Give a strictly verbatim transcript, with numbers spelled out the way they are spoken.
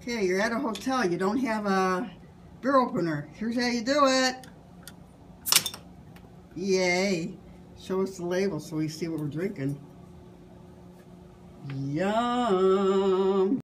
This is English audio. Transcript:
Okay, you're at a hotel. You don't have a beer opener. Here's how you do it. Yay. Show us the label so we see what we're drinking. Yum.